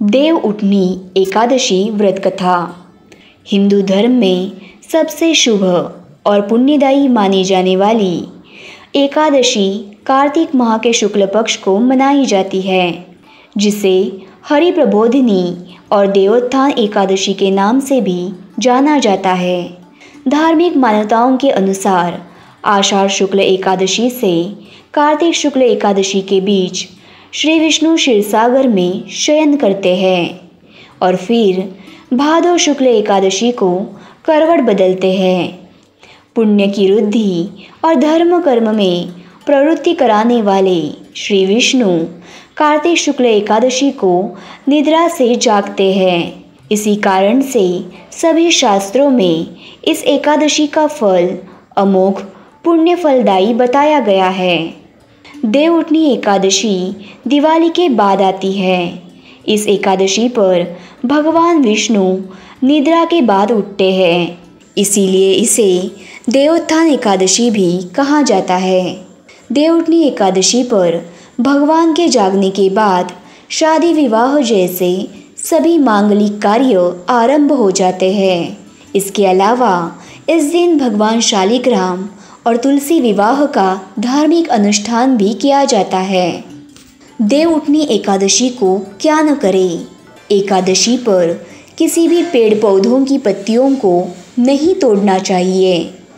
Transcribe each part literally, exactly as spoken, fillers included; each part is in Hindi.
देवउठनी एकादशी व्रत कथा हिंदू धर्म में सबसे शुभ और पुण्यदायी मानी जाने वाली एकादशी कार्तिक माह के शुक्ल पक्ष को मनाई जाती है, जिसे हरि प्रबोधिनी और देवोत्थान एकादशी के नाम से भी जाना जाता है। धार्मिक मान्यताओं के अनुसार आषाढ़ शुक्ल एकादशी से कार्तिक शुक्ल एकादशी के बीच श्री विष्णु क्षीरसागर में शयन करते हैं और फिर भादो शुक्ल एकादशी को करवट बदलते हैं। पुण्य की रुद्धि और धर्म कर्म में प्रवृत्ति कराने वाले श्री विष्णु कार्तिक शुक्ल एकादशी को निद्रा से जागते हैं। इसी कारण से सभी शास्त्रों में इस एकादशी का फल अमोघ पुण्य फलदायी बताया गया है। देवउठनी एकादशी दिवाली के बाद आती है। इस एकादशी पर भगवान विष्णु निद्रा के बाद उठते हैं, इसीलिए इसे देवोत्थान एकादशी भी कहा जाता है। देवउठनी एकादशी पर भगवान के जागने के बाद शादी विवाह जैसे सभी मांगलिक कार्य आरंभ हो जाते हैं। इसके अलावा इस दिन भगवान शालिग्राम और तुलसी विवाह का धार्मिक अनुष्ठान भी किया जाता है। देवउठनी एकादशी को क्या न करें। एकादशी पर किसी भी पेड़ पौधों की पत्तियों को नहीं तोड़ना चाहिए।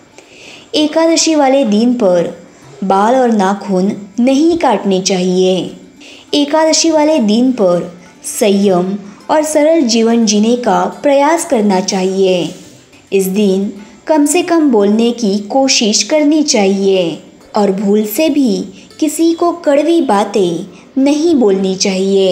एकादशी वाले दिन पर बाल और नाखून नहीं काटने चाहिए। एकादशी वाले दिन पर संयम और सरल जीवन जीने का प्रयास करना चाहिए। इस दिन कम से कम बोलने की कोशिश करनी चाहिए और भूल से भी किसी को कड़वी बातें नहीं बोलनी चाहिए।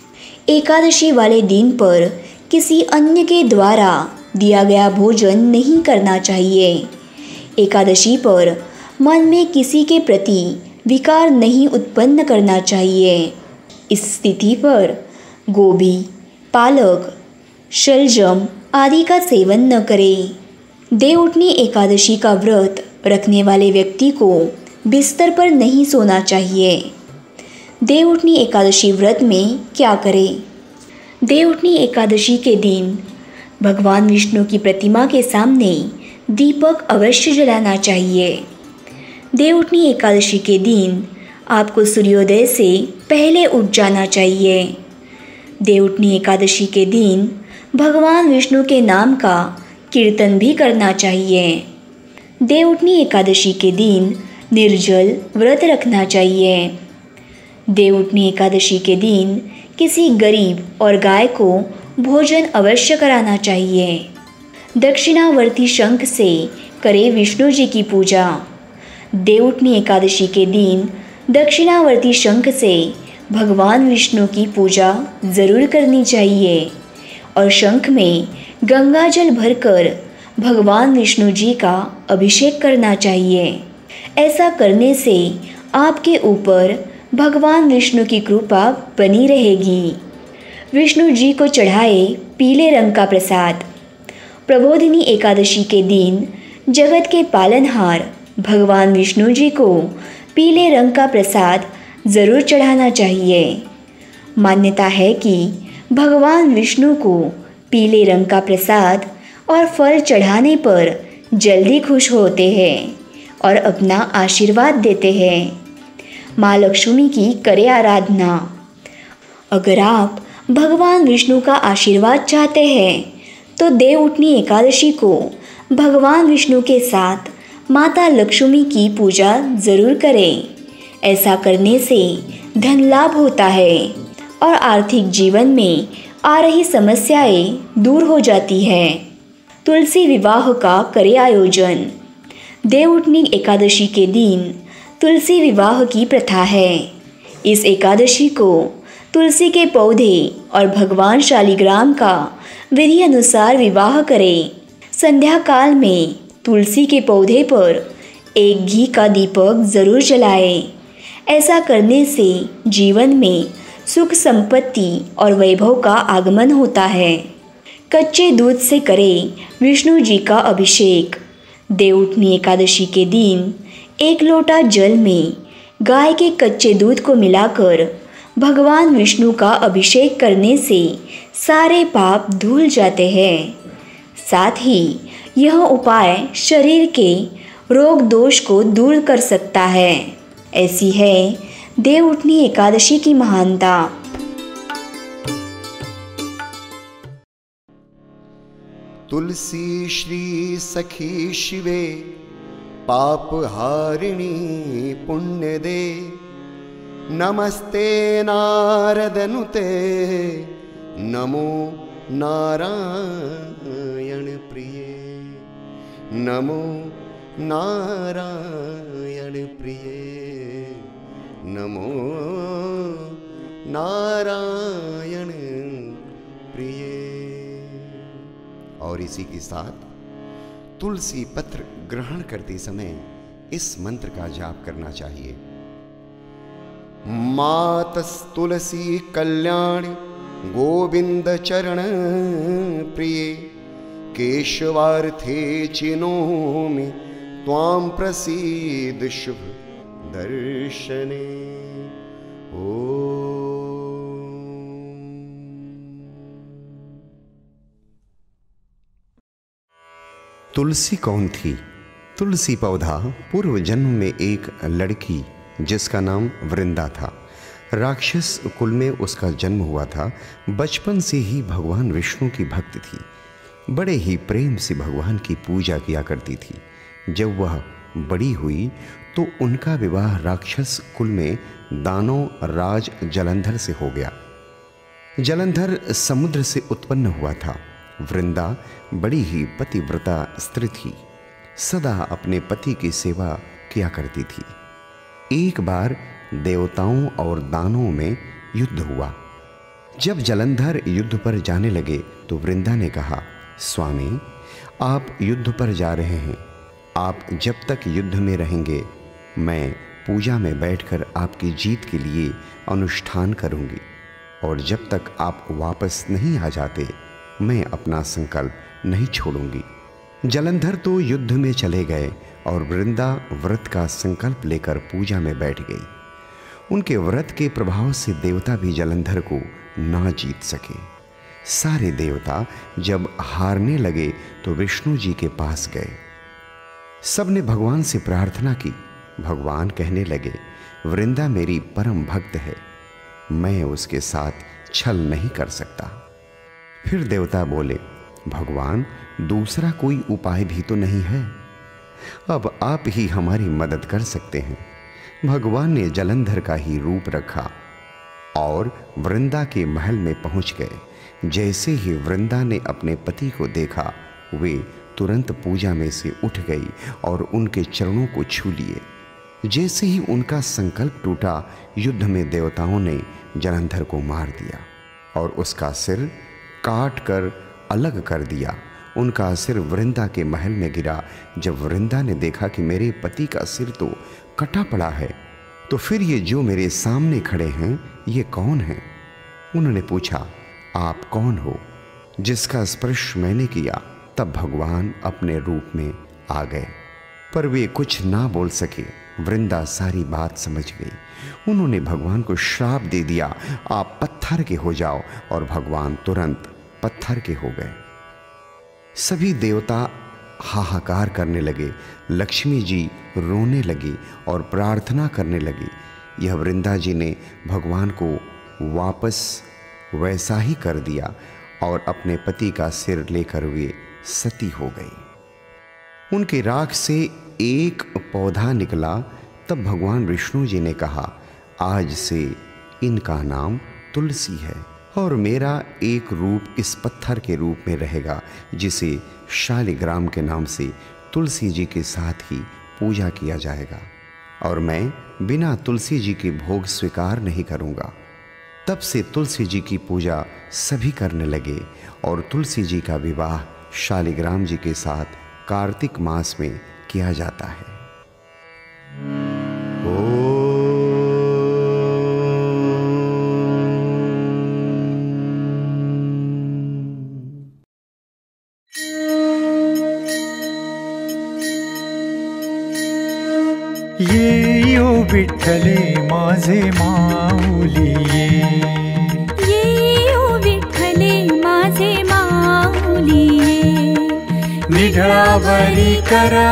एकादशी वाले दिन पर किसी अन्य के द्वारा दिया गया भोजन नहीं करना चाहिए। एकादशी पर मन में किसी के प्रति विकार नहीं उत्पन्न करना चाहिए। इस स्थिति पर गोभी, पालक, शलजम आदि का सेवन न करें। देवउठनी एकादशी का व्रत रखने वाले व्यक्ति को बिस्तर पर नहीं सोना चाहिए। देवउठनी एकादशी व्रत में क्या करें। देवउठनी एकादशी के दिन भगवान विष्णु की प्रतिमा के सामने दीपक अवश्य जलाना चाहिए। देवउठनी एकादशी के दिन आपको सूर्योदय से पहले उठ जाना चाहिए। देवउठनी एकादशी के दिन भगवान विष्णु के नाम का कीर्तन भी करना चाहिए। देवउठनी एकादशी के दिन निर्जल व्रत रखना चाहिए। देवउठनी एकादशी के दिन किसी गरीब और गाय को भोजन अवश्य कराना चाहिए। दक्षिणावर्ती शंख से करें विष्णु जी की पूजा। देवउठनी एकादशी के दिन दक्षिणावर्ती शंख से भगवान विष्णु की पूजा जरूर करनी चाहिए और शंख में गंगा जल भरकर भगवान विष्णु जी का अभिषेक करना चाहिए। ऐसा करने से आपके ऊपर भगवान विष्णु की कृपा बनी रहेगी। विष्णु जी को चढ़ाए पीले रंग का प्रसाद। प्रबोधिनी एकादशी के दिन जगत के पालनहार भगवान विष्णु जी को पीले रंग का प्रसाद जरूर चढ़ाना चाहिए। मान्यता है कि भगवान विष्णु को पीले रंग का प्रसाद और फल चढ़ाने पर जल्दी खुश होते हैं और अपना आशीर्वाद देते हैं। माँ लक्ष्मी की करें आराधना। अगर आप भगवान विष्णु का आशीर्वाद चाहते हैं तो देवउठनी एकादशी को भगवान विष्णु के साथ माता लक्ष्मी की पूजा जरूर करें। ऐसा करने से धन लाभ होता है और आर्थिक जीवन में आ रही समस्याएं दूर हो जाती है। तुलसी विवाह का करें आयोजन। देवउठनी एकादशी के दिन तुलसी विवाह की प्रथा है। इस एकादशी को तुलसी के पौधे और भगवान शालिग्राम का विधि अनुसार विवाह करें। संध्या काल में तुलसी के पौधे पर एक घी का दीपक जरूर जलाएं। ऐसा करने से जीवन में सुख संपत्ति और वैभव का आगमन होता है। कच्चे दूध से करें विष्णु जी का अभिषेक। देवउठनी एकादशी के दिन एक लोटा जल में गाय के कच्चे दूध को मिलाकर भगवान विष्णु का अभिषेक करने से सारे पाप धुल जाते हैं। साथ ही यह उपाय शरीर के रोग दोष को दूर कर सकता है। ऐसी है देवउठनी एकादशी की महानता। तुलसी श्री सखी शिवे पाप हारिणी पुण्य दे, नमस्ते नारदनुते नमो नारायण प्रिये, नमो नारायण प्रिये, नमो नारायण प्रिये। और इसी के साथ तुलसी पत्र ग्रहण करते समय इस मंत्र का जाप करना चाहिए। मातस तुलसी कल्याण गोविंद चरण प्रिय, केशवार्थे चिनोमि त्वां प्रसीद शुभ दर्शने। ओ तुलसी कौन थी? तुलसी पौधा पूर्व जन्म में एक लड़की जिसका नाम वृंदा था। राक्षस कुल में उसका जन्म हुआ था। बचपन से ही भगवान विष्णु की भक्त थी। बड़े ही प्रेम से भगवान की पूजा किया करती थी। जब वह बड़ी हुई तो उनका विवाह राक्षस कुल में दानव राज जलंधर से हो गया। जलंधर समुद्र से उत्पन्न हुआ था। वृंदा बड़ी ही पतिव्रता स्त्री थी, सदा अपने पति की सेवा किया करती थी। एक बार देवताओं और दानवों में युद्ध हुआ। जब जलंधर युद्ध पर जाने लगे तो वृंदा ने कहा, स्वामी आप युद्ध पर जा रहे हैं, आप जब तक युद्ध में रहेंगे मैं पूजा में बैठकर आपकी जीत के लिए अनुष्ठान करूंगी, और जब तक आप वापस नहीं आ जाते मैं अपना संकल्प नहीं छोड़ूंगी। जलंधर तो युद्ध में चले गए और वृंदा व्रत का संकल्प लेकर पूजा में बैठ गई। उनके व्रत के प्रभाव से देवता भी जलंधर को ना जीत सके। सारे देवता जब हारने लगे तो विष्णु जी के पास गए। सबने भगवान से प्रार्थना की। भगवान कहने लगे, वृंदा मेरी परम भक्त है, मैं उसके साथ छल नहीं कर सकता। फिर देवता बोले, भगवान दूसरा कोई उपाय भी तो नहीं है, अब आप ही हमारी मदद कर सकते हैं। भगवान ने जलंधर का ही रूप रखा और वृंदा के महल में पहुंच गए। जैसे ही वृंदा ने अपने पति को देखा वे तुरंत पूजा में से उठ गई और उनके चरणों को छू लिए। जैसे ही उनका संकल्प टूटा, युद्ध में देवताओं ने जलंधर को मार दिया और उसका सिर काट कर अलग कर दिया। उनका सिर वृंदा के महल में गिरा। जब वृंदा ने देखा कि मेरे पति का सिर तो कटा पड़ा है, तो फिर ये जो मेरे सामने खड़े हैं ये कौन हैं? उन्होंने पूछा, आप कौन हो जिसका स्पर्श मैंने किया? तब भगवान अपने रूप में आ गए, पर वे कुछ ना बोल सके। वृंदा सारी बात समझ गई। उन्होंने भगवान को श्राप दे दिया, आप पत्थर के हो जाओ, और भगवान तुरंत पत्थर के हो गए। सभी देवता हाहाकार करने लगे। लक्ष्मी जी रोने लगी और प्रार्थना करने लगी। यह वृंदा जी ने भगवान को वापस वैसा ही कर दिया और अपने पति का सिर लेकर वे सती हो गई। उनके राख से एक पौधा निकला। तब भगवान विष्णु जी ने कहा, आज से इनका नाम तुलसी है और मेरा एक रूप इस पत्थर के रूप में रहेगा, जिसे शालिग्राम के नाम से तुलसी जी के साथ ही पूजा किया जाएगा, और मैं बिना तुलसी जी के भोग स्वीकार नहीं करूँगा। तब से तुलसी जी की पूजा सभी करने लगे और तुलसी जी का विवाह शालिग्राम जी के साथ कार्तिक मास में किया जाता है। ओ ये ये ओ विठ्ठले माझे माऊली ये, ये ओ विठ्ठले माझे माऊली ये, निढळावरी करा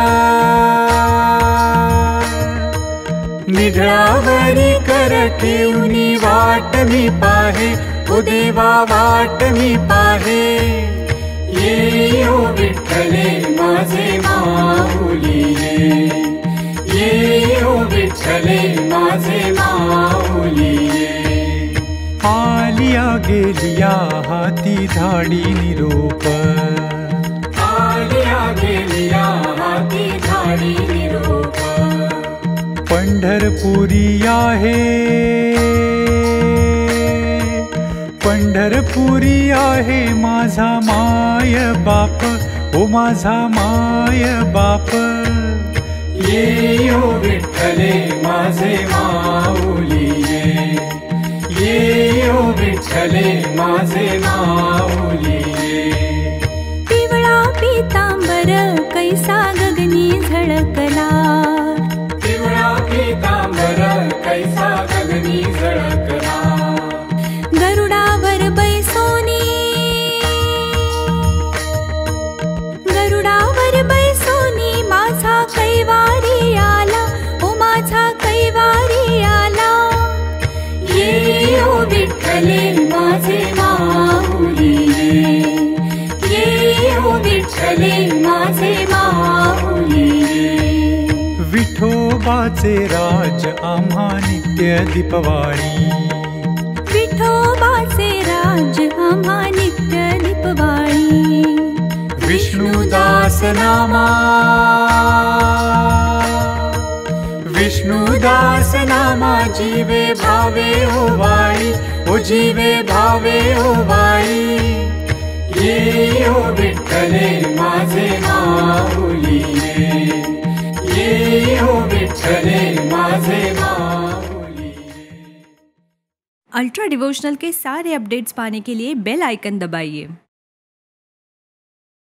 निढळावरी कर ठेवणी वाट मी पाहे, ओ देवा वाट मी पाहे, ये ओ विठ्ठले माझे माऊली ये, ये ओ विठ्ठले माझे माऊली ये, आलिया गेलिया हाती धाडी निरोप, आलिया गेलिया हाती धाडी निरोप, पंढरपुरी आहे पंढरपुरी आहे माझा माय बाप, ओ माझा माय बाप, ये ओ विठ्ठले माझे माऊली ये, ये ओ विठ्ठले माझे माऊली ये, पिवळा पीतांबर कैसा गगनी झळकला, पिवळा पीतांबर कैसा गगनी झळकला, गरुडावर बैसोनी गरुडावर बैसोनी माझा कैवारी आला, ओ माझा कैवारी आला, ये ओ विठ्ठले माझे माऊली ये, ये ओ विठ्ठले माझे माऊली ये, विठोबाचे राज आम्हा नित्य दीपवाळी, विठोबाचे राज आम्हा नित्य दीपवाळी, विष्णुदास नामा विष्णुदास नामा जीवे भावे ओ वाळी, ओ जीवे भावे ओ वाळी, ये ओ विठ्ठले माझे माऊली ये, ये ओ विठ्ठले माझे माऊली ये। अल्ट्रा डिवोशनल के सारे अपडेट्स पाने के लिए बेल आइकन दबाइए।